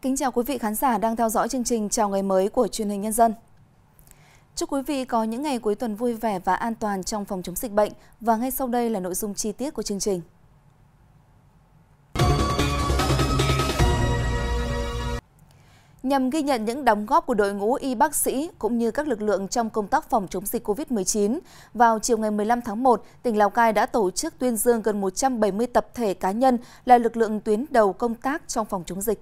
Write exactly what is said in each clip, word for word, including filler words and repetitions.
Kính chào quý vị khán giả đang theo dõi chương trình Chào Ngày Mới của Truyền hình Nhân dân. Chúc quý vị có những ngày cuối tuần vui vẻ và an toàn trong phòng chống dịch bệnh. Và ngay sau đây là nội dung chi tiết của chương trình. Nhằm ghi nhận những đóng góp của đội ngũ y bác sĩ cũng như các lực lượng trong công tác phòng chống dịch Covid mười chín, vào chiều ngày mười lăm tháng một, tỉnh Lào Cai đã tổ chức tuyên dương gần một trăm bảy mươi tập thể cá nhân là lực lượng tuyến đầu công tác trong phòng chống dịch.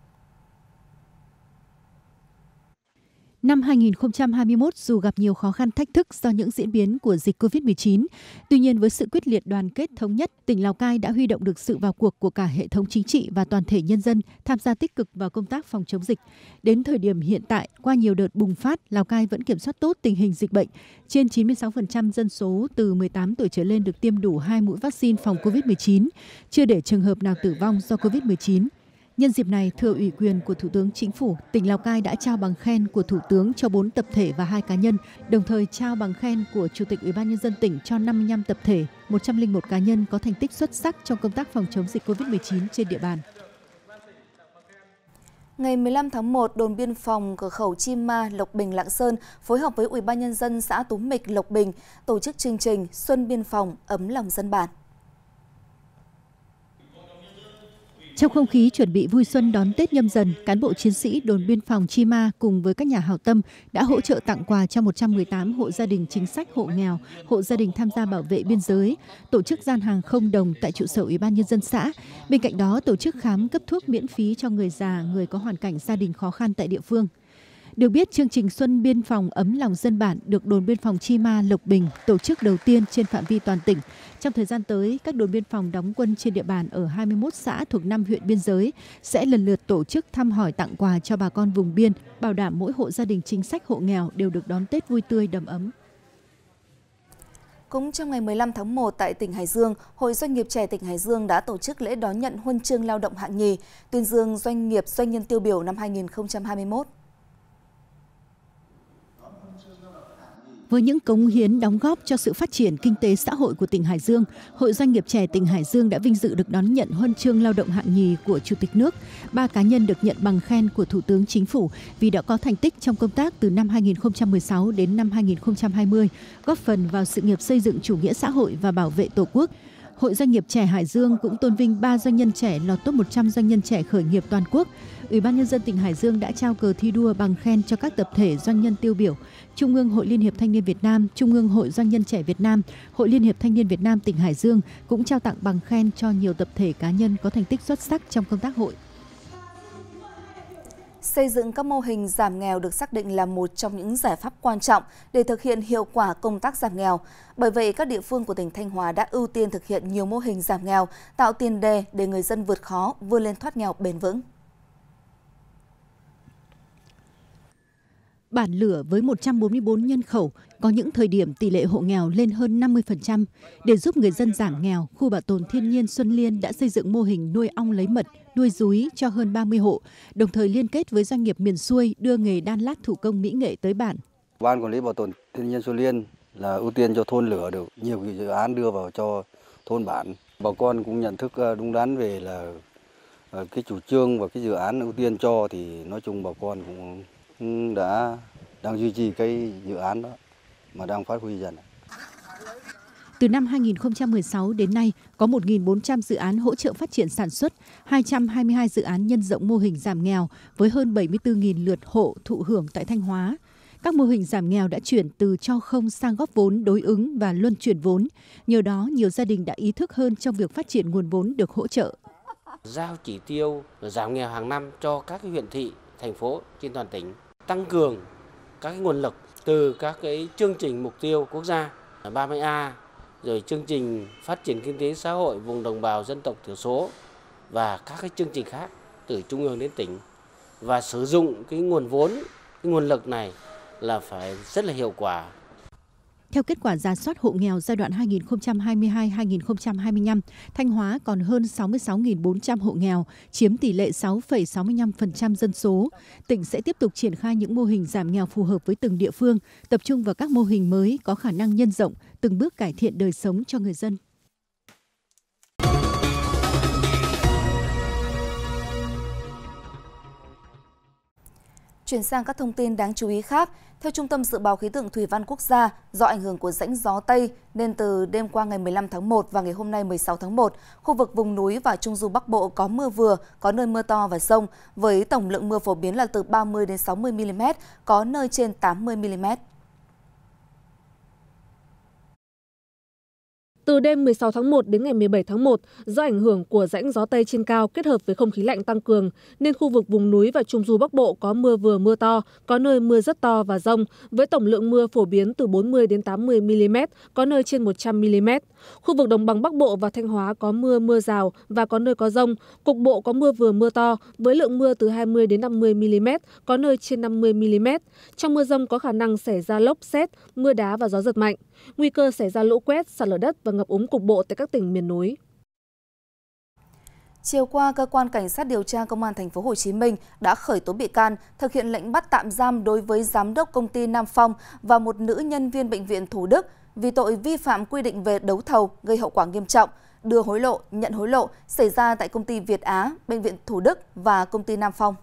Năm hai nghìn không trăm hai mươi mốt, dù gặp nhiều khó khăn thách thức do những diễn biến của dịch Covid mười chín, tuy nhiên với sự quyết liệt đoàn kết thống nhất, tỉnh Lào Cai đã huy động được sự vào cuộc của cả hệ thống chính trị và toàn thể nhân dân tham gia tích cực vào công tác phòng chống dịch. Đến thời điểm hiện tại, qua nhiều đợt bùng phát, Lào Cai vẫn kiểm soát tốt tình hình dịch bệnh. Trên chín mươi sáu phần trăm dân số từ mười tám tuổi trở lên được tiêm đủ hai mũi vaccine phòng Covid mười chín, chưa để trường hợp nào tử vong do Covid mười chín. Nhân dịp này, thừa ủy quyền của Thủ tướng Chính phủ, tỉnh Lào Cai đã trao bằng khen của Thủ tướng cho bốn tập thể và hai cá nhân, đồng thời trao bằng khen của Chủ tịch Ủy ban Nhân dân tỉnh cho năm mươi lăm tập thể, một trăm lẻ một cá nhân có thành tích xuất sắc trong công tác phòng chống dịch Covid mười chín trên địa bàn. Ngày mười lăm tháng một, đồn biên phòng cửa khẩu Chim Ma, Lộc Bình, Lạng Sơn phối hợp với Ủy ban Nhân dân xã Tú Mịch, Lộc Bình tổ chức chương trình Xuân Biên phòng ấm lòng dân bản. Trong không khí chuẩn bị vui xuân đón Tết Nhâm Dần, cán bộ chiến sĩ đồn biên phòng Chi Ma cùng với các nhà hảo tâm đã hỗ trợ tặng quà cho một trăm mười tám hộ gia đình chính sách, hộ nghèo, hộ gia đình tham gia bảo vệ biên giới, tổ chức gian hàng không đồng tại trụ sở Ủy ban Nhân dân xã. Bên cạnh đó, tổ chức khám cấp thuốc miễn phí cho người già, người có hoàn cảnh gia đình khó khăn tại địa phương. Được biết, chương trình Xuân Biên phòng ấm lòng dân bản được đồn biên phòng Chi Ma, Lộc Bình tổ chức đầu tiên trên phạm vi toàn tỉnh. Trong thời gian tới, các đồn biên phòng đóng quân trên địa bàn ở hai mươi mốt xã thuộc năm huyện biên giới sẽ lần lượt tổ chức thăm hỏi tặng quà cho bà con vùng biên, bảo đảm mỗi hộ gia đình chính sách, hộ nghèo đều được đón Tết vui tươi đầm ấm. Cũng trong ngày mười lăm tháng một tại tỉnh Hải Dương, Hội Doanh nghiệp trẻ tỉnh Hải Dương đã tổ chức lễ đón nhận huân chương lao động hạng nhì, tuyên dương doanh nghiệp doanh nhân tiêu biểu năm hai nghìn không trăm hai mươi mốt. Với những cống hiến đóng góp cho sự phát triển kinh tế xã hội của tỉnh Hải Dương, Hội Doanh nghiệp trẻ tỉnh Hải Dương đã vinh dự được đón nhận huân chương lao động hạng nhì của Chủ tịch nước. Ba cá nhân được nhận bằng khen của Thủ tướng Chính phủ vì đã có thành tích trong công tác từ năm hai nghìn không trăm mười sáu đến năm hai nghìn không trăm hai mươi, góp phần vào sự nghiệp xây dựng chủ nghĩa xã hội và bảo vệ Tổ quốc. Hội Doanh nghiệp trẻ Hải Dương cũng tôn vinh ba doanh nhân trẻ lọt top một trăm doanh nhân trẻ khởi nghiệp toàn quốc. Ủy ban Nhân dân tỉnh Hải Dương đã trao cờ thi đua bằng khen cho các tập thể doanh nhân tiêu biểu. Trung ương Hội Liên hiệp Thanh niên Việt Nam, Trung ương Hội Doanh nhân trẻ Việt Nam, Hội Liên hiệp Thanh niên Việt Nam tỉnh Hải Dương cũng trao tặng bằng khen cho nhiều tập thể cá nhân có thành tích xuất sắc trong công tác hội. Xây dựng các mô hình giảm nghèo được xác định là một trong những giải pháp quan trọng để thực hiện hiệu quả công tác giảm nghèo. Bởi vậy, các địa phương của tỉnh Thanh Hóa đã ưu tiên thực hiện nhiều mô hình giảm nghèo, tạo tiền đề để người dân vượt khó, vươn lên thoát nghèo bền vững. Bản Lửa với một trăm bốn mươi tư nhân khẩu có những thời điểm tỷ lệ hộ nghèo lên hơn năm mươi phần trăm. Để giúp người dân giảm nghèo, khu bảo tồn thiên nhiên Xuân Liên đã xây dựng mô hình nuôi ong lấy mật, nuôi dúi cho hơn ba mươi hộ, đồng thời liên kết với doanh nghiệp miền xuôi đưa nghề đan lát thủ công mỹ nghệ tới bản. Ban quản lý bảo tồn thiên nhiên Xuân Liên là ưu tiên cho thôn Lửa, được nhiều dự án đưa vào cho thôn bản. Bà con cũng nhận thức đúng đắn về là cái chủ trương và cái dự án ưu tiên cho, thì nói chung bà con cũng đã đang duy trì cái dự án đó mà đang phát huy dần. Từ năm hai nghìn không trăm mười sáu đến nay, có một nghìn bốn trăm dự án hỗ trợ phát triển sản xuất, hai trăm hai mươi hai dự án nhân rộng mô hình giảm nghèo với hơn bảy mươi tư nghìn lượt hộ thụ hưởng tại Thanh Hóa. Các mô hình giảm nghèo đã chuyển từ cho không sang góp vốn đối ứng và luân chuyển vốn. Nhờ đó, nhiều gia đình đã ý thức hơn trong việc phát triển nguồn vốn được hỗ trợ. Giao chỉ tiêu giảm nghèo hàng năm cho các huyện thị, thành phố trên toàn tỉnh, tăng cường các cái nguồn lực từ các cái chương trình mục tiêu quốc gia ba mươi A, rồi chương trình phát triển kinh tế xã hội vùng đồng bào dân tộc thiểu số và các cái chương trình khác từ trung ương đến tỉnh, và sử dụng cái nguồn vốn, cái nguồn lực này là phải rất là hiệu quả. Theo kết quả rà soát hộ nghèo giai đoạn hai nghìn không trăm hai mươi hai đến hai nghìn không trăm hai mươi lăm, Thanh Hóa còn hơn sáu mươi sáu nghìn bốn trăm hộ nghèo, chiếm tỷ lệ sáu phẩy sáu mươi lăm phần trăm dân số. Tỉnh sẽ tiếp tục triển khai những mô hình giảm nghèo phù hợp với từng địa phương, tập trung vào các mô hình mới có khả năng nhân rộng, từng bước cải thiện đời sống cho người dân. Chuyển sang các thông tin đáng chú ý khác, theo Trung tâm Dự báo Khí tượng Thủy văn Quốc gia, do ảnh hưởng của rãnh gió Tây nên từ đêm qua ngày mười lăm tháng một và ngày hôm nay mười sáu tháng một, khu vực vùng núi và Trung du Bắc Bộ có mưa vừa, có nơi mưa to và dông, với tổng lượng mưa phổ biến là từ ba mươi đến sáu mươi mi li mét, có nơi trên tám mươi mi li mét. Từ đêm mười sáu tháng một đến ngày mười bảy tháng một, do ảnh hưởng của rãnh gió Tây trên cao kết hợp với không khí lạnh tăng cường, nên khu vực vùng núi và Trung du Bắc Bộ có mưa vừa mưa to, có nơi mưa rất to và dông, với tổng lượng mưa phổ biến từ bốn mươi đến tám mươi mi li mét, có nơi trên một trăm mi li mét. Khu vực đồng bằng Bắc Bộ và Thanh Hóa có mưa mưa rào và có nơi có dông, cục bộ có mưa vừa mưa to, với lượng mưa từ hai mươi đến năm mươi mi li mét, có nơi trên năm mươi mi li mét. Trong mưa dông có khả năng xảy ra lốc, sét, mưa đá và gió giật mạnh. Nguy cơ xảy ra lũ quét, sạt lở đất và ngập úng cục bộ tại các tỉnh miền núi. Chiều qua, cơ quan cảnh sát điều tra Công an Thành phố Hồ Chí Minh đã khởi tố bị can, thực hiện lệnh bắt tạm giam đối với giám đốc công ty Nam Phong và một nữ nhân viên bệnh viện Thủ Đức vì tội vi phạm quy định về đấu thầu gây hậu quả nghiêm trọng, đưa hối lộ, nhận hối lộ xảy ra tại công ty Việt Á, bệnh viện Thủ Đức và công ty Nam Phong.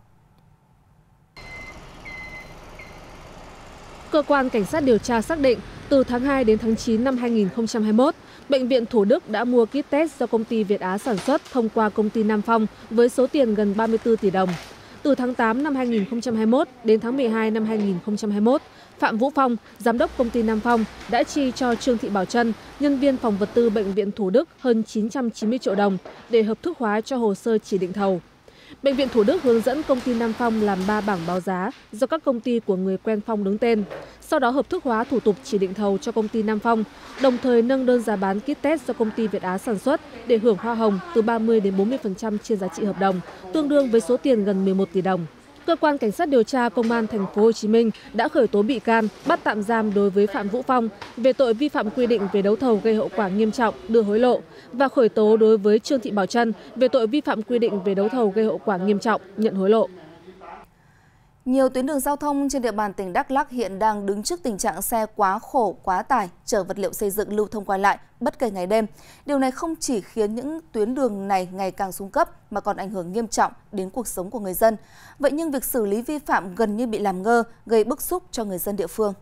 Cơ quan cảnh sát điều tra xác định, từ tháng hai đến tháng chín năm hai nghìn không trăm hai mươi mốt, Bệnh viện Thủ Đức đã mua kit test do công ty Việt Á sản xuất thông qua công ty Nam Phong với số tiền gần ba mươi tư tỷ đồng. Từ tháng tám năm hai nghìn không trăm hai mươi mốt đến tháng mười hai năm hai nghìn không trăm hai mươi mốt, Phạm Vũ Phong, giám đốc công ty Nam Phong, đã chi cho Trương Thị Bảo Trân, nhân viên phòng vật tư Bệnh viện Thủ Đức hơn chín trăm chín mươi triệu đồng để hợp thức hóa cho hồ sơ chỉ định thầu. Bệnh viện Thủ Đức hướng dẫn công ty Nam Phong làm ba bảng báo giá do các công ty của người quen Phong đứng tên, sau đó hợp thức hóa thủ tục chỉ định thầu cho công ty Nam Phong, đồng thời nâng đơn giá bán kit test do công ty Việt Á sản xuất để hưởng hoa hồng từ ba mươi đến bốn mươi phần trăm trên giá trị hợp đồng, tương đương với số tiền gần mười một tỷ đồng. Cơ quan cảnh sát điều tra Công an Thành phố Hồ Chí Minh đã khởi tố bị can, bắt tạm giam đối với Phạm Vũ Phong về tội vi phạm quy định về đấu thầu gây hậu quả nghiêm trọng, đưa hối lộ, và khởi tố đối với Trương Thị Bảo Trân về tội vi phạm quy định về đấu thầu gây hậu quả nghiêm trọng, nhận hối lộ. Nhiều tuyến đường giao thông trên địa bàn tỉnh Đắk Lắk hiện đang đứng trước tình trạng xe quá khổ, quá tải, chở vật liệu xây dựng lưu thông qua lại bất kể ngày đêm. Điều này không chỉ khiến những tuyến đường này ngày càng xuống cấp mà còn ảnh hưởng nghiêm trọng đến cuộc sống của người dân. Vậy nhưng việc xử lý vi phạm gần như bị làm ngơ, gây bức xúc cho người dân địa phương.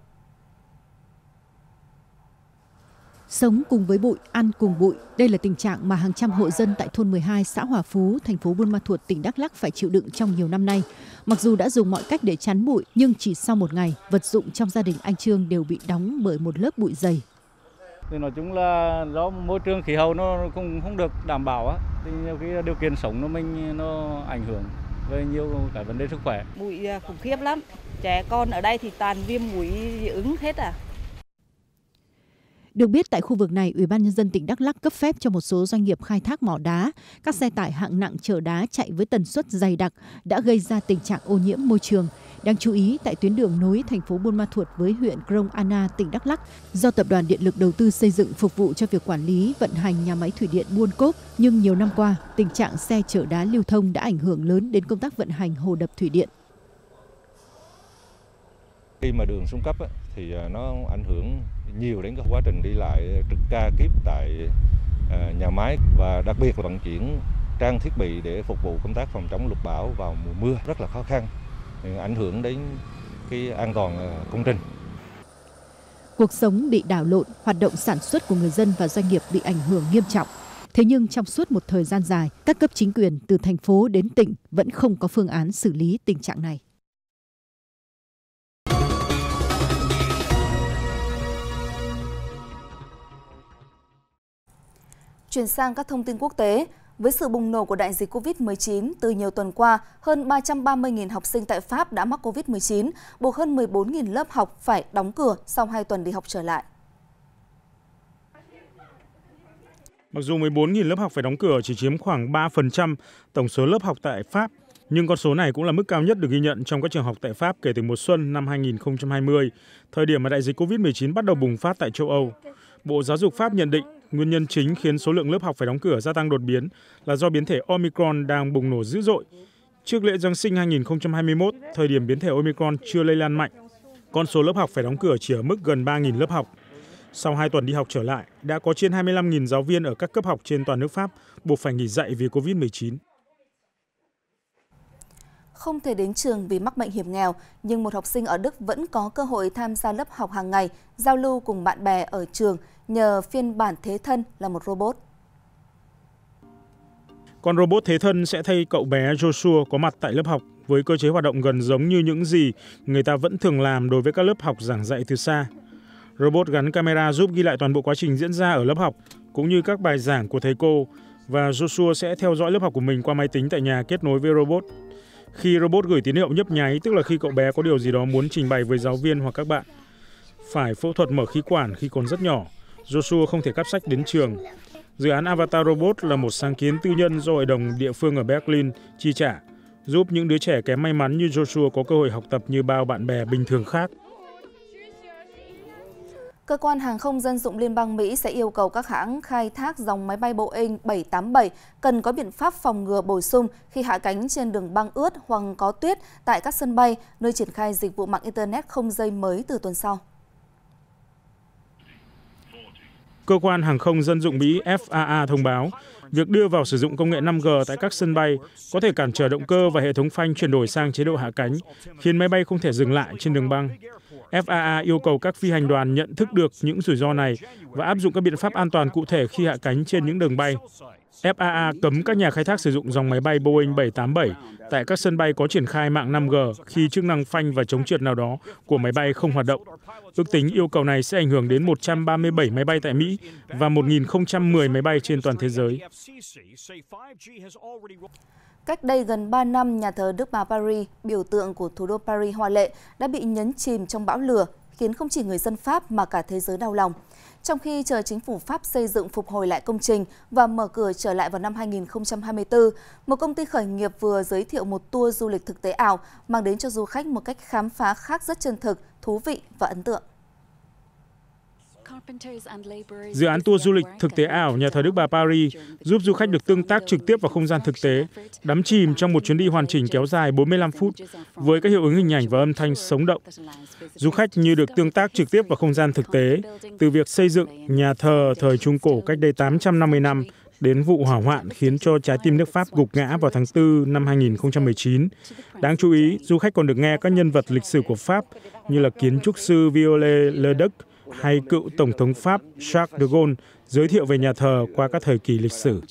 Sống cùng với bụi, ăn cùng bụi, đây là tình trạng mà hàng trăm hộ dân tại thôn mười hai, xã Hòa Phú, thành phố Buôn Ma Thuột, tỉnh Đắk Lắk phải chịu đựng trong nhiều năm nay. Mặc dù đã dùng mọi cách để chắn bụi, nhưng chỉ sau một ngày, vật dụng trong gia đình anh Trương đều bị đóng bởi một lớp bụi dày. Thì nói chung là do môi trường khí hậu nó cũng không được đảm bảo á, thì nhiều khi điều kiện sống của mình nó ảnh hưởng về nhiều cái vấn đề sức khỏe. Bụi khủng khiếp lắm, trẻ con ở đây thì toàn viêm mũi dị ứng hết à. Được biết tại khu vực này, Ủy ban Nhân dân tỉnh Đắk Lắk cấp phép cho một số doanh nghiệp khai thác mỏ đá. Các xe tải hạng nặng chở đá chạy với tần suất dày đặc đã gây ra tình trạng ô nhiễm môi trường. Đáng chú ý tại tuyến đường nối thành phố Buôn Ma Thuột với huyện Krông Anna, tỉnh Đắk Lắk, do Tập đoàn Điện lực đầu tư xây dựng phục vụ cho việc quản lý, vận hành nhà máy thủy điện Buôn Cốp. Nhưng nhiều năm qua, tình trạng xe chở đá lưu thông đã ảnh hưởng lớn đến công tác vận hành hồ đập thủy điện. Khi mà đường xuống cấp á, thì nó ảnh hưởng nhiều đến cái quá trình đi lại trực ca kíp tại nhà máy, và đặc biệt là vận chuyển trang thiết bị để phục vụ công tác phòng chống lụt bão vào mùa mưa rất là khó khăn, ảnh hưởng đến cái an toàn công trình. Cuộc sống bị đảo lộn, hoạt động sản xuất của người dân và doanh nghiệp bị ảnh hưởng nghiêm trọng. Thế nhưng trong suốt một thời gian dài, các cấp chính quyền từ thành phố đến tỉnh vẫn không có phương án xử lý tình trạng này. Chuyển sang các thông tin quốc tế, với sự bùng nổ của đại dịch Covid mười chín, từ nhiều tuần qua, hơn ba trăm ba mươi nghìn học sinh tại Pháp đã mắc Covid mười chín, buộc hơn mười bốn nghìn lớp học phải đóng cửa sau hai tuần đi học trở lại. Mặc dù mười bốn nghìn lớp học phải đóng cửa chỉ chiếm khoảng ba phần trăm tổng số lớp học tại Pháp, nhưng con số này cũng là mức cao nhất được ghi nhận trong các trường học tại Pháp kể từ mùa xuân năm hai nghìn không trăm hai mươi, thời điểm mà đại dịch Covid mười chín bắt đầu bùng phát tại châu Âu. Bộ Giáo dục Pháp nhận định nguyên nhân chính khiến số lượng lớp học phải đóng cửa gia tăng đột biến là do biến thể Omicron đang bùng nổ dữ dội. Trước lễ Giáng sinh hai nghìn không trăm hai mươi mốt, thời điểm biến thể Omicron chưa lây lan mạnh, con số lớp học phải đóng cửa chỉ ở mức gần ba nghìn lớp học. Sau hai tuần đi học trở lại, đã có trên hai mươi lăm nghìn giáo viên ở các cấp học trên toàn nước Pháp buộc phải nghỉ dạy vì Covid mười chín. Không thể đến trường vì mắc bệnh hiểm nghèo, nhưng một học sinh ở Đức vẫn có cơ hội tham gia lớp học hàng ngày, giao lưu cùng bạn bè ở trường nhờ phiên bản thế thân là một robot. Con robot thế thân sẽ thay cậu bé Joshua có mặt tại lớp học với cơ chế hoạt động gần giống như những gì người ta vẫn thường làm đối với các lớp học giảng dạy từ xa. Robot gắn camera giúp ghi lại toàn bộ quá trình diễn ra ở lớp học, cũng như các bài giảng của thầy cô, và Joshua sẽ theo dõi lớp học của mình qua máy tính tại nhà kết nối với robot. Khi robot gửi tín hiệu nhấp nháy, tức là khi cậu bé có điều gì đó muốn trình bày với giáo viên hoặc các bạn. Phải phẫu thuật mở khí quản khi còn rất nhỏ, Joshua không thể cắp sách đến trường. Dự án Avatar Robot là một sáng kiến tư nhân do hội đồng địa phương ở Berlin chi trả, giúp những đứa trẻ kém may mắn như Joshua có cơ hội học tập như bao bạn bè bình thường khác. Cơ quan Hàng không Dân dụng Liên bang Mỹ sẽ yêu cầu các hãng khai thác dòng máy bay Boeing bảy tám bảy cần có biện pháp phòng ngừa bổ sung khi hạ cánh trên đường băng ướt hoặc có tuyết tại các sân bay, nơi triển khai dịch vụ mạng Internet không dây mới từ tuần sau. Cơ quan Hàng không Dân dụng Mỹ F A A thông báo, việc đưa vào sử dụng công nghệ năm G tại các sân bay có thể cản trở động cơ và hệ thống phanh chuyển đổi sang chế độ hạ cánh, khiến máy bay không thể dừng lại trên đường băng. F A A yêu cầu các phi hành đoàn nhận thức được những rủi ro này và áp dụng các biện pháp an toàn cụ thể khi hạ cánh trên những đường bay. F A A cấm các nhà khai thác sử dụng dòng máy bay Boeing bảy tám bảy tại các sân bay có triển khai mạng năm G khi chức năng phanh và chống trượt nào đó của máy bay không hoạt động. Ước tính yêu cầu này sẽ ảnh hưởng đến một trăm ba mươi bảy máy bay tại Mỹ và một nghìn không trăm mười máy bay trên toàn thế giới. Cách đây gần ba năm, nhà thờ Đức Bà Paris, biểu tượng của thủ đô Paris hoa lệ, đã bị nhấn chìm trong bão lửa, khiến không chỉ người dân Pháp mà cả thế giới đau lòng. Trong khi chờ chính phủ Pháp xây dựng phục hồi lại công trình và mở cửa trở lại vào năm hai nghìn không trăm hai mươi tư, một công ty khởi nghiệp vừa giới thiệu một tour du lịch thực tế ảo mang đến cho du khách một cách khám phá khác rất chân thực, thú vị và ấn tượng. Dự án tour du lịch thực tế ảo nhà thờ Đức Bà Paris giúp du khách được tương tác trực tiếp vào không gian thực tế, đắm chìm trong một chuyến đi hoàn chỉnh kéo dài bốn mươi lăm phút với các hiệu ứng hình ảnh và âm thanh sống động. Du khách như được tương tác trực tiếp vào không gian thực tế, từ việc xây dựng nhà thờ thời Trung Cổ cách đây tám trăm năm mươi năm đến vụ hỏa hoạn khiến cho trái tim nước Pháp gục ngã vào tháng tư năm hai nghìn không trăm mười chín. Đáng chú ý, du khách còn được nghe các nhân vật lịch sử của Pháp như là kiến trúc sư Viollet-le-Duc hay cựu Tổng thống Pháp Charles de Gaulle giới thiệu về nhà thờ qua các thời kỳ lịch sử.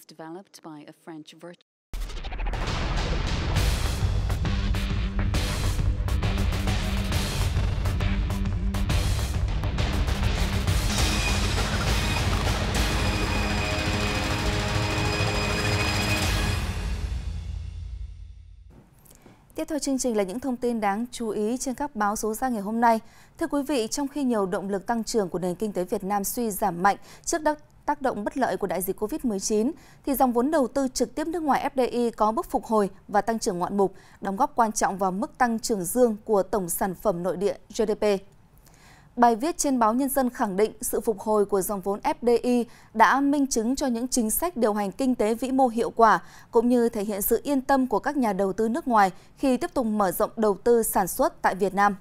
Tiếp theo chương trình là những thông tin đáng chú ý trên các báo số ra ngày hôm nay. Thưa quý vị, trong khi nhiều động lực tăng trưởng của nền kinh tế Việt Nam suy giảm mạnh trước tác động bất lợi của đại dịch Covid mười chín, thì dòng vốn đầu tư trực tiếp nước ngoài F D I có bước phục hồi và tăng trưởng ngoạn mục, đóng góp quan trọng vào mức tăng trưởng dương của tổng sản phẩm nội địa G D P. Bài viết trên báo Nhân dân khẳng định sự phục hồi của dòng vốn F D I đã minh chứng cho những chính sách điều hành kinh tế vĩ mô hiệu quả, cũng như thể hiện sự yên tâm của các nhà đầu tư nước ngoài khi tiếp tục mở rộng đầu tư sản xuất tại Việt Nam.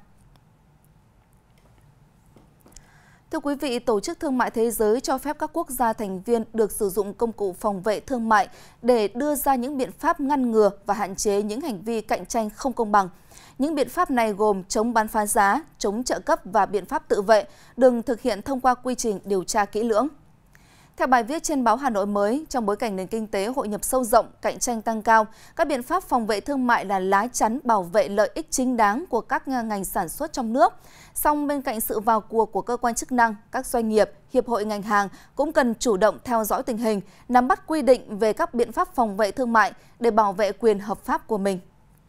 Thưa quý vị, Tổ chức Thương mại Thế giới cho phép các quốc gia thành viên được sử dụng công cụ phòng vệ thương mại để đưa ra những biện pháp ngăn ngừa và hạn chế những hành vi cạnh tranh không công bằng. Những biện pháp này gồm chống bán phá giá, chống trợ cấp và biện pháp tự vệ, được thực hiện thông qua quy trình điều tra kỹ lưỡng. Theo bài viết trên báo Hà Nội Mới, trong bối cảnh nền kinh tế hội nhập sâu rộng, cạnh tranh tăng cao, các biện pháp phòng vệ thương mại là lá chắn bảo vệ lợi ích chính đáng của các ngành sản xuất trong nước. Song bên cạnh sự vào cuộc của cơ quan chức năng, các doanh nghiệp, hiệp hội ngành hàng cũng cần chủ động theo dõi tình hình, nắm bắt quy định về các biện pháp phòng vệ thương mại để bảo vệ quyền hợp pháp của mình.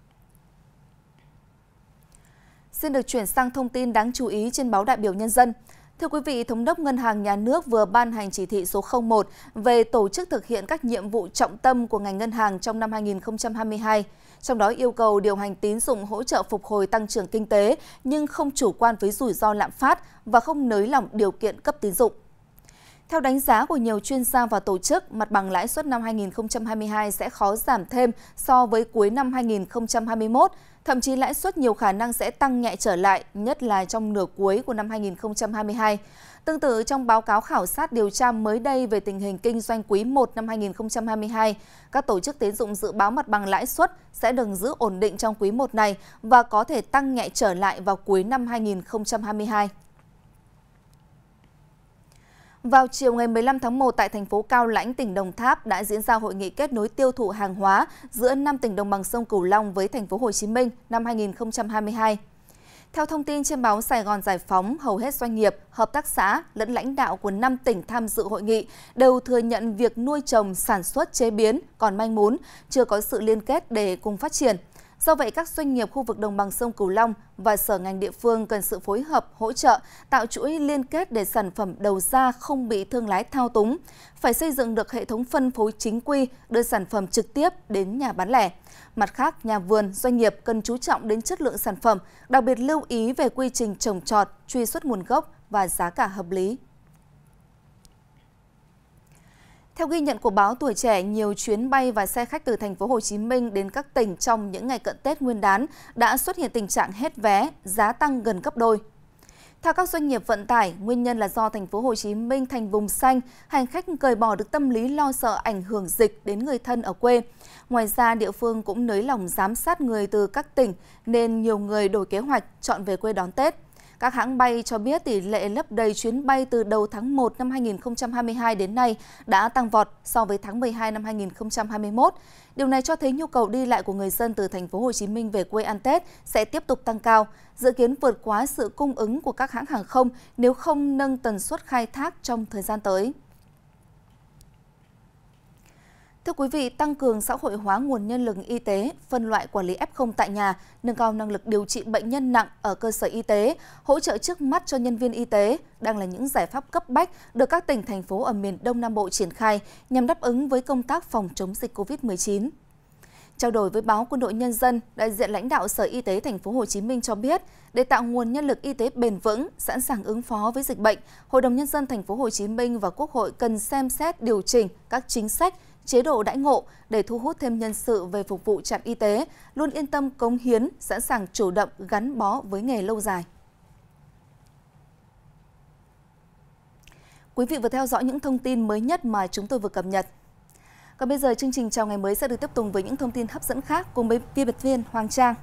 Xin được chuyển sang thông tin đáng chú ý trên báo Đại biểu Nhân dân. Thưa quý vị, Thống đốc Ngân hàng Nhà nước vừa ban hành chỉ thị số không một về tổ chức thực hiện các nhiệm vụ trọng tâm của ngành ngân hàng trong năm hai nghìn không trăm hai mươi hai. Trong đó yêu cầu điều hành tín dụng hỗ trợ phục hồi tăng trưởng kinh tế nhưng không chủ quan với rủi ro lạm phát và không nới lỏng điều kiện cấp tín dụng. Theo đánh giá của nhiều chuyên gia và tổ chức, mặt bằng lãi suất năm hai nghìn không trăm hai mươi hai sẽ khó giảm thêm so với cuối năm hai nghìn không trăm hai mươi mốt. Thậm chí lãi suất nhiều khả năng sẽ tăng nhẹ trở lại, nhất là trong nửa cuối của năm hai nghìn không trăm hai mươi hai. Tương tự trong báo cáo khảo sát điều tra mới đây về tình hình kinh doanh quý một năm hai nghìn không trăm hai mươi hai, các tổ chức tín dụng dự báo mặt bằng lãi suất sẽ được giữ ổn định trong quý một này và có thể tăng nhẹ trở lại vào cuối năm hai nghìn không trăm hai mươi hai. Vào chiều ngày mười lăm tháng một tại thành phố Cao Lãnh, tỉnh Đồng Tháp đã diễn ra hội nghị kết nối tiêu thụ hàng hóa giữa năm tỉnh đồng bằng sông Cửu Long với thành phố Hồ Chí Minh năm hai nghìn không trăm hai mươi hai. Theo thông tin trên báo Sài Gòn Giải Phóng, hầu hết doanh nghiệp, hợp tác xã lẫn lãnh đạo của năm tỉnh tham dự hội nghị đều thừa nhận việc nuôi trồng, sản xuất, chế biến còn manh mún, chưa có sự liên kết để cùng phát triển. Do vậy, các doanh nghiệp khu vực đồng bằng sông Cửu Long và sở ngành địa phương cần sự phối hợp, hỗ trợ, tạo chuỗi liên kết để sản phẩm đầu ra không bị thương lái thao túng. Phải xây dựng được hệ thống phân phối chính quy, đưa sản phẩm trực tiếp đến nhà bán lẻ. Mặt khác, nhà vườn, doanh nghiệp cần chú trọng đến chất lượng sản phẩm, đặc biệt lưu ý về quy trình trồng trọt, truy xuất nguồn gốc và giá cả hợp lý. Theo ghi nhận của báo Tuổi Trẻ, nhiều chuyến bay và xe khách từ thành phố Hồ Chí Minh đến các tỉnh trong những ngày cận Tết Nguyên đán đã xuất hiện tình trạng hết vé, giá tăng gần gấp đôi. Theo các doanh nghiệp vận tải, nguyên nhân là do thành phố Hồ Chí Minh thành vùng xanh, hành khách cởi bỏ được tâm lý lo sợ ảnh hưởng dịch đến người thân ở quê. Ngoài ra, địa phương cũng nới lỏng giám sát người từ các tỉnh nên nhiều người đổi kế hoạch chọn về quê đón Tết. Các hãng bay cho biết tỷ lệ lấp đầy chuyến bay từ đầu tháng một năm hai nghìn không trăm hai mươi hai đến nay đã tăng vọt so với tháng mười hai năm hai nghìn không trăm hai mươi mốt. Điều này cho thấy nhu cầu đi lại của người dân từ thành phố Hồ Chí Minh về quê ăn Tết sẽ tiếp tục tăng cao, dự kiến vượt quá sự cung ứng của các hãng hàng không nếu không nâng tần suất khai thác trong thời gian tới. Thưa quý vị, tăng cường xã hội hóa nguồn nhân lực y tế, phân loại quản lý ép không tại nhà, nâng cao năng lực điều trị bệnh nhân nặng ở cơ sở y tế, hỗ trợ trước mắt cho nhân viên y tế đang là những giải pháp cấp bách được các tỉnh, thành phố ở miền Đông Nam Bộ triển khai nhằm đáp ứng với công tác phòng chống dịch Covid mười chín. Trao đổi với báo Quân đội Nhân dân, đại diện lãnh đạo Sở Y tế thành phố Hồ Chí Minh cho biết, để tạo nguồn nhân lực y tế bền vững, sẵn sàng ứng phó với dịch bệnh, Hội đồng Nhân dân thành phố Hồ Chí Minh và Quốc hội cần xem xét điều chỉnh các chính sách, chế độ đãi ngộ để thu hút thêm nhân sự về phục vụ trạm y tế, luôn yên tâm cống hiến, sẵn sàng chủ động gắn bó với nghề lâu dài. Quý vị vừa theo dõi những thông tin mới nhất mà chúng tôi vừa cập nhật. Còn bây giờ chương trình Chào Ngày Mới sẽ được tiếp tục với những thông tin hấp dẫn khác cùng với biên tập viên Hoàng Trang.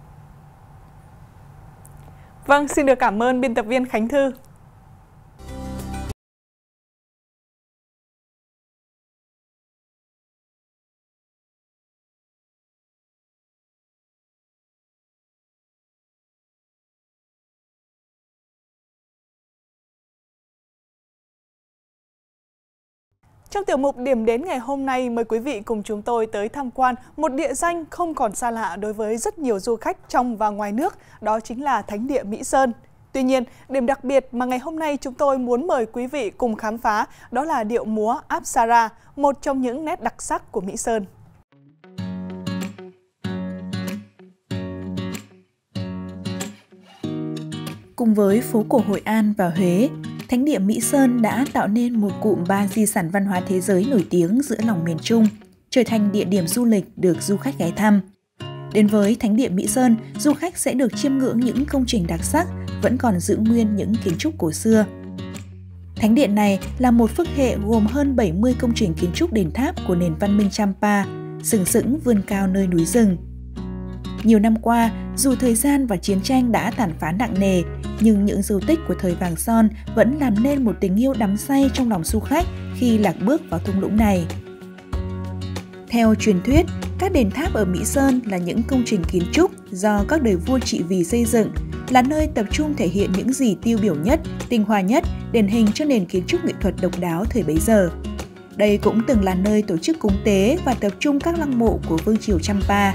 Vâng, xin được cảm ơn biên tập viên Khánh Thư. Trong tiểu mục Điểm đến ngày hôm nay, mời quý vị cùng chúng tôi tới tham quan một địa danh không còn xa lạ đối với rất nhiều du khách trong và ngoài nước, đó chính là Thánh địa Mỹ Sơn. Tuy nhiên, điểm đặc biệt mà ngày hôm nay chúng tôi muốn mời quý vị cùng khám phá đó là điệu múa Apsara, một trong những nét đặc sắc của Mỹ Sơn. Cùng với phố cổ Hội An và Huế, Thánh địa Mỹ Sơn đã tạo nên một cụm ba di sản văn hóa thế giới nổi tiếng giữa lòng miền Trung, trở thành địa điểm du lịch được du khách ghé thăm. Đến với Thánh địa Mỹ Sơn, du khách sẽ được chiêm ngưỡng những công trình đặc sắc, vẫn còn giữ nguyên những kiến trúc cổ xưa. Thánh điện này là một phức hệ gồm hơn bảy mươi công trình kiến trúc đền tháp của nền văn minh Champa, sừng sững vươn cao nơi núi rừng. Nhiều năm qua, dù thời gian và chiến tranh đã tàn phá nặng nề, nhưng những dấu tích của thời vàng son vẫn làm nên một tình yêu đắm say trong lòng du khách khi lạc bước vào thung lũng này. Theo truyền thuyết, các đền tháp ở Mỹ Sơn là những công trình kiến trúc do các đời vua trị vì xây dựng, là nơi tập trung thể hiện những gì tiêu biểu nhất, tinh hoa nhất, điển hình cho nền kiến trúc nghệ thuật độc đáo thời bấy giờ. Đây cũng từng là nơi tổ chức cúng tế và tập trung các lăng mộ của vương triều Champa.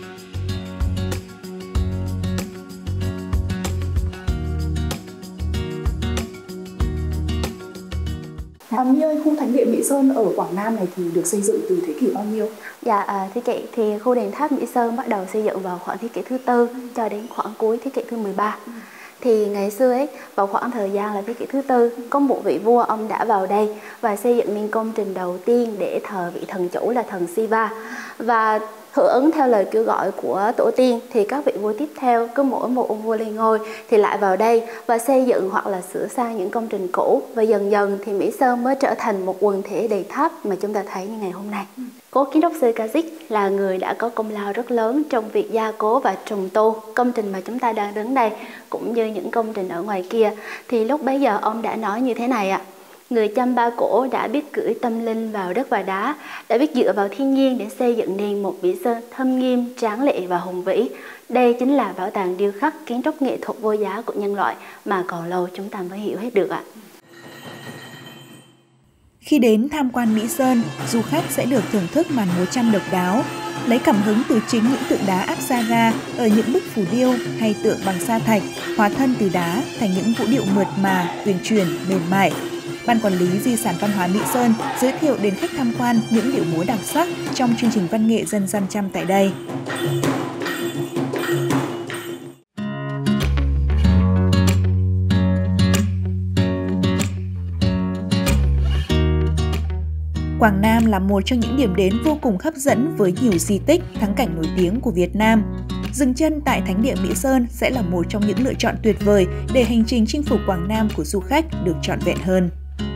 À, My ơi, khu Thánh địa Mỹ Sơn ở Quảng Nam này thì được xây dựng từ thế kỷ bao nhiêu? Dạ, à, thưa chị, thì khu đền tháp Mỹ Sơn bắt đầu xây dựng vào khoảng thế kỷ thứ tư cho đến khoảng cuối thế kỷ thứ mười ba. Thì ngày xưa ấy, vào khoảng thời gian là thế kỷ thứ tư, có một vị vua ông đã vào đây và xây dựng nên công trình đầu tiên để thờ vị thần chủ là thần Shiva. Và hưởng ứng theo lời kêu gọi của tổ tiên thì các vị vua tiếp theo, cứ mỗi một ông vua lên ngôi thì lại vào đây và xây dựng hoặc là sửa sang những công trình cũ, và dần dần thì Mỹ Sơn mới trở thành một quần thể đầy tháp mà chúng ta thấy như ngày hôm nay. Cố kiến trúc sư Kazik là người đã có công lao rất lớn trong việc gia cố và trùng tu công trình mà chúng ta đang đứng đây, cũng như những công trình ở ngoài kia. Thì lúc bấy giờ ông đã nói như thế này ạ: người Chăm Ba Cổ đã biết gửi tâm linh vào đất và đá, đã biết dựa vào thiên nhiên để xây dựng nên một Mỹ Sơn thâm nghiêm, tráng lệ và hùng vĩ. Đây chính là bảo tàng điêu khắc kiến trúc nghệ thuật vô giá của nhân loại mà còn lâu chúng ta mới hiểu hết được ạ. Khi đến tham quan Mỹ Sơn, du khách sẽ được thưởng thức màn múa trăm độc đáo, lấy cảm hứng từ chính những tượng đá Apsara ở những bức phù điêu hay tượng bằng sa thạch, hóa thân từ đá thành những vũ điệu mượt mà, uyển chuyển, mềm mại. Ban Quản lý Di sản Văn hóa Mỹ Sơn giới thiệu đến khách tham quan những điệu múa đặc sắc trong chương trình văn nghệ dân gian Chăm tại đây. Quảng Nam là một trong những điểm đến vô cùng hấp dẫn với nhiều di tích, thắng cảnh nổi tiếng của Việt Nam. Dừng chân tại Thánh địa Mỹ Sơn sẽ là một trong những lựa chọn tuyệt vời để hành trình chinh phục Quảng Nam của du khách được trọn vẹn hơn.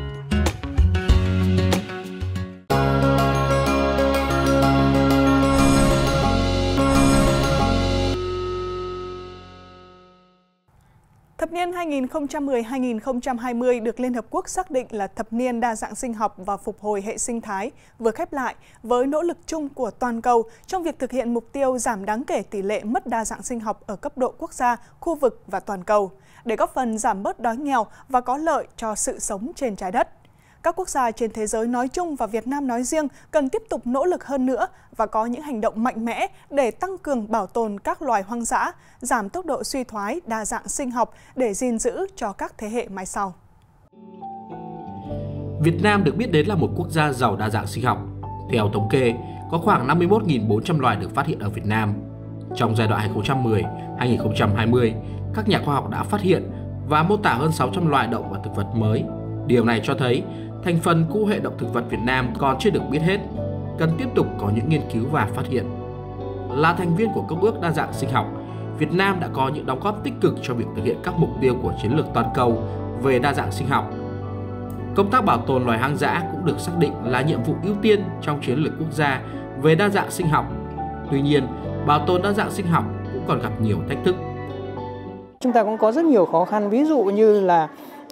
Thập niên hai nghìn không trăm mười đến hai nghìn không trăm hai mươi được Liên Hợp Quốc xác định là thập niên đa dạng sinh học và phục hồi hệ sinh thái, vừa khép lại với nỗ lực chung của toàn cầu trong việc thực hiện mục tiêu giảm đáng kể tỷ lệ mất đa dạng sinh học ở cấp độ quốc gia, khu vực và toàn cầu, để góp phần giảm bớt đói nghèo và có lợi cho sự sống trên trái đất. Các quốc gia trên thế giới nói chung và Việt Nam nói riêng cần tiếp tục nỗ lực hơn nữa và có những hành động mạnh mẽ để tăng cường bảo tồn các loài hoang dã, giảm tốc độ suy thoái đa dạng sinh học để gìn giữ cho các thế hệ mai sau. Việt Nam được biết đến là một quốc gia giàu đa dạng sinh học. Theo thống kê, có khoảng năm mươi mốt nghìn bốn trăm loài được phát hiện ở Việt Nam. Trong giai đoạn hai nghìn không trăm mười đến hai nghìn không trăm hai mươi, các nhà khoa học đã phát hiện và mô tả hơn sáu trăm loài động và thực vật mới. Điều này cho thấy thành phần của hệ động thực vật Việt Nam còn chưa được biết hết, cần tiếp tục có những nghiên cứu và phát hiện. Là thành viên của Công ước Đa dạng sinh học, Việt Nam đã có những đóng góp tích cực cho việc thực hiện các mục tiêu của chiến lược toàn cầu về đa dạng sinh học. Công tác bảo tồn loài hoang dã cũng được xác định là nhiệm vụ ưu tiên trong chiến lược quốc gia về đa dạng sinh học. Tuy nhiên, bảo tồn đa dạng sinh học cũng còn gặp nhiều thách thức. Chúng ta cũng có rất nhiều khó khăn, ví dụ như là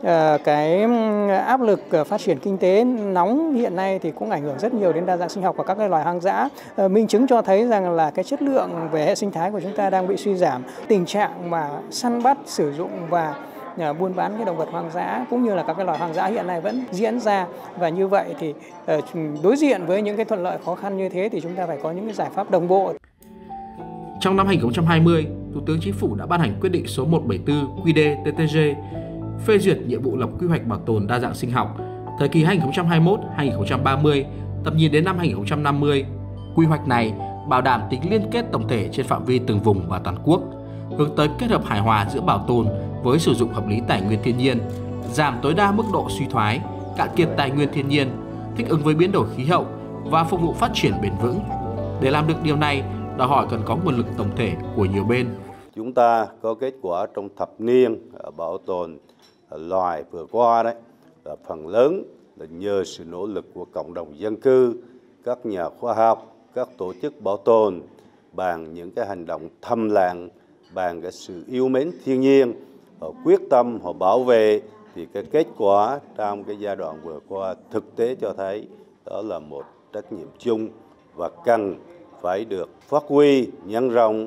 cái áp lực phát triển kinh tế nóng hiện nay thì cũng ảnh hưởng rất nhiều đến đa dạng sinh học và các cái loài hoang dã. Minh chứng cho thấy rằng là cái chất lượng về hệ sinh thái của chúng ta đang bị suy giảm. Tình trạng mà săn bắt, sử dụng và buôn bán cái động vật hoang dã cũng như là các cái loài hoang dã hiện nay vẫn diễn ra, và như vậy thì đối diện với những cái thuận lợi khó khăn như thế thì chúng ta phải có những cái giải pháp đồng bộ. Trong năm hai nghìn không trăm hai mươi, Thủ tướng Chính phủ đã ban hành quyết định số một trăm bảy mươi tư Q D T T G phê duyệt nhiệm vụ lập quy hoạch bảo tồn đa dạng sinh học thời kỳ hai nghìn không trăm hai mươi mốt đến hai nghìn không trăm ba mươi, tầm nhìn đến năm hai nghìn không trăm năm mươi. Quy hoạch này bảo đảm tính liên kết tổng thể trên phạm vi từng vùng và toàn quốc, hướng tới kết hợp hài hòa giữa bảo tồn với sử dụng hợp lý tài nguyên thiên nhiên, giảm tối đa mức độ suy thoái, cạn kiệt tài nguyên thiên nhiên, thích ứng với biến đổi khí hậu và phục vụ phát triển bền vững. Để làm được điều này, đòi hỏi cần có nguồn lực tổng thể của nhiều bên. Chúng ta có kết quả trong thập niên bảo tồn loài vừa qua đấy, là phần lớn là nhờ sự nỗ lực của cộng đồng dân cư, các nhà khoa học, các tổ chức bảo tồn, bằng những cái hành động thầm lặng, bằng cái sự yêu mến thiên nhiên, họ quyết tâm họ bảo vệ, thì cái kết quả trong cái giai đoạn vừa qua thực tế cho thấy đó là một trách nhiệm chung và cần phải được phát huy, nhân rộng.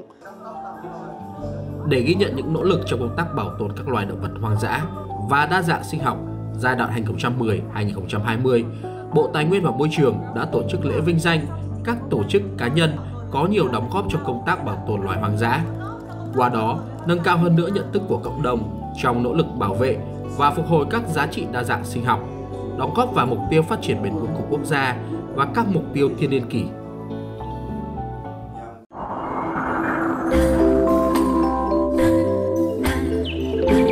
Để ghi nhận những nỗ lực trong công tác bảo tồn các loài động vật hoang dã và đa dạng sinh học giai đoạn hai nghìn không trăm mười đến hai nghìn không trăm hai mươi, Bộ Tài nguyên và Môi trường đã tổ chức lễ vinh danh các tổ chức cá nhân có nhiều đóng góp trong công tác bảo tồn loài hoang dã. Qua đó, nâng cao hơn nữa nhận thức của cộng đồng trong nỗ lực bảo vệ và phục hồi các giá trị đa dạng sinh học, đóng góp vào mục tiêu phát triển bền vững của quốc gia và các mục tiêu thiên niên kỷ. Thank you.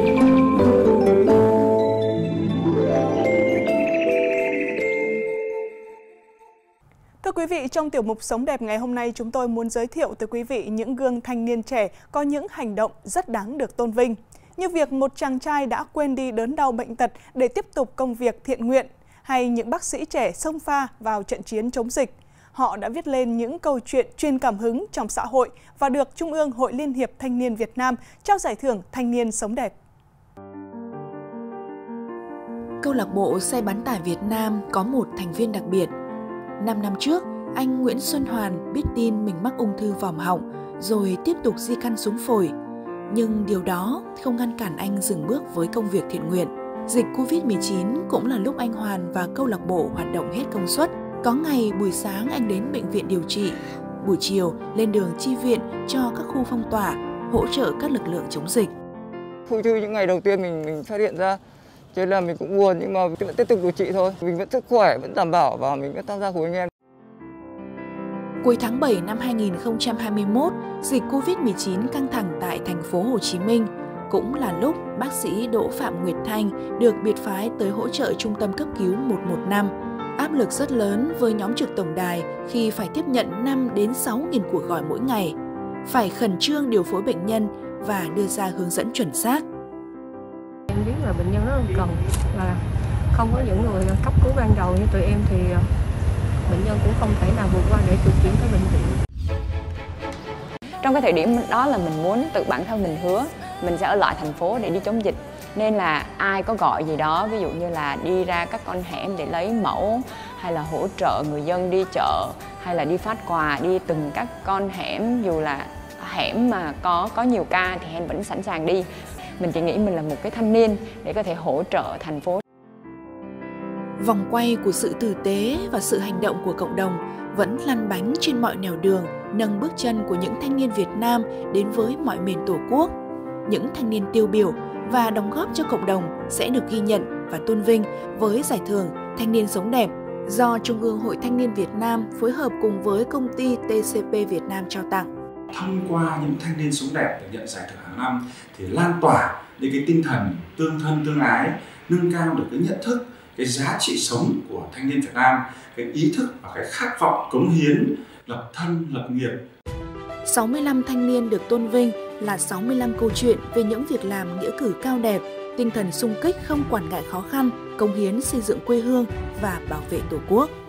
quý vị, trong tiểu mục Sống đẹp ngày hôm nay, chúng tôi muốn giới thiệu tới quý vị những gương thanh niên trẻ có những hành động rất đáng được tôn vinh. Như việc một chàng trai đã quên đi đớn đau bệnh tật để tiếp tục công việc thiện nguyện, hay những bác sĩ trẻ xông pha vào trận chiến chống dịch. Họ đã viết lên những câu chuyện truyền cảm hứng trong xã hội và được Trung ương Hội Liên hiệp Thanh niên Việt Nam trao giải thưởng Thanh niên Sống đẹp. Câu lạc bộ xe bán tải Việt Nam có một thành viên đặc biệt. Năm năm trước, anh Nguyễn Xuân Hoàn biết tin mình mắc ung thư vòm họng rồi tiếp tục di căn xuống phổi. Nhưng điều đó không ngăn cản anh dừng bước với công việc thiện nguyện. Dịch Covid mười chín cũng là lúc anh Hoàn và câu lạc bộ hoạt động hết công suất. Có ngày buổi sáng anh đến bệnh viện điều trị, buổi chiều lên đường chi viện cho các khu phong tỏa, hỗ trợ các lực lượng chống dịch. Ung thư những ngày đầu tiên mình mình phát hiện ra, cho nên là mình cũng buồn, nhưng mà vẫn tiếp tục điều trị thôi. Mình vẫn sức khỏe, vẫn đảm bảo và mình vẫn tham gia cùng anh em. Cuối tháng bảy năm hai nghìn không trăm hai mươi mốt, dịch Covid mười chín căng thẳng tại thành phố Hồ Chí Minh. Cũng là lúc bác sĩ Đỗ Phạm Nguyệt Thanh được biệt phái tới hỗ trợ trung tâm cấp cứu một một năm. Áp lực rất lớn với nhóm trực tổng đài khi phải tiếp nhận năm đến sáu nghìn cuộc gọi mỗi ngày. Phải khẩn trương điều phối bệnh nhân và đưa ra hướng dẫn chuẩn xác. Em biết là bệnh nhân rất là cần và không có những người cấp cứu ban đầu như tụi em thì bệnh nhân cũng không thể nào vượt qua để được chuyển tới bệnh viện. Trong cái thời điểm đó là mình muốn tự bản thân mình hứa mình sẽ ở lại thành phố để đi chống dịch. Nên là ai có gọi gì đó, ví dụ như là đi ra các con hẻm để lấy mẫu, hay là hỗ trợ người dân đi chợ, hay là đi phát quà, đi từng các con hẻm, dù là hẻm mà có có nhiều ca thì em vẫn sẵn sàng đi. Mình chỉ nghĩ mình là một cái thanh niên để có thể hỗ trợ thành phố. Vòng quay của sự tử tế và sự hành động của cộng đồng vẫn lăn bánh trên mọi nẻo đường, nâng bước chân của những thanh niên Việt Nam đến với mọi miền Tổ quốc. Những thanh niên tiêu biểu và đóng góp cho cộng đồng sẽ được ghi nhận và tôn vinh với giải thưởng Thanh niên Sống đẹp do Trung ương Hội Thanh niên Việt Nam phối hợp cùng với công ty tê xê pê Việt Nam trao tặng. Thông qua những thanh niên sống đẹp được nhận giải thưởng hàng năm thì lan tỏa đến cái tinh thần tương thân tương ái, nâng cao được cái nhận thức, cái giá trị sống của thanh niên Việt Nam, cái ý thức và cái khát vọng cống hiến, lập thân lập nghiệp. sáu mươi lăm thanh niên được tôn vinh là sáu mươi lăm câu chuyện về những việc làm nghĩa cử cao đẹp, tinh thần xung kích không quản ngại khó khăn, cống hiến xây dựng quê hương và bảo vệ Tổ quốc.